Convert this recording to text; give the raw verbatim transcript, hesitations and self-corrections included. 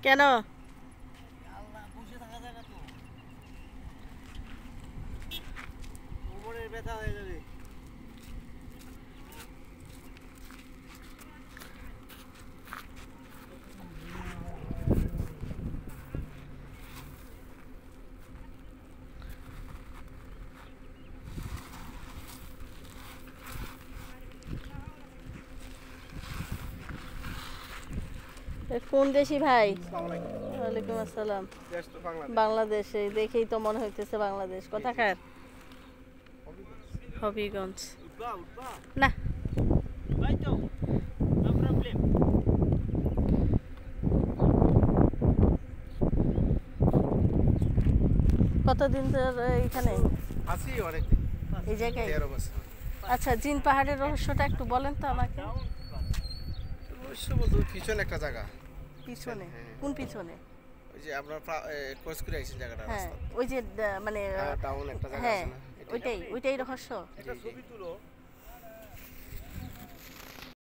কেন? আল্লাহ বসে থাকা জায়গা তো কোমরের ব্যথা হয়ে যাবে। কোন দেশি ভাই? ওয়ালাইকুম আসসালাম। বাংলাদেশে দেখেই তো মনে হইতেছে বাংলাদেশ। কোথাকার? হবিগঞ্জ। না কতদিন ধরে এখানে আছি? অনেকদিন এই জায়গায়। তেরো বছর। আচ্ছা, জিন পাহাড়ের রহস্যটা একটু বলেন তো আমাকে। অবশ্য বলতে পিছনে একটা জায়গা। পিছনে? কোন পিছনে? ওই যে আপনার কোর্স করে আইছেন জায়গাটা, হ্যাঁ, রাস্তা ওই যে মানে টাউন একটা জায়গা হ্যাঁ, আছে না, ওইটাই ওইটাই রহস্য। একটা ছবি তুলো।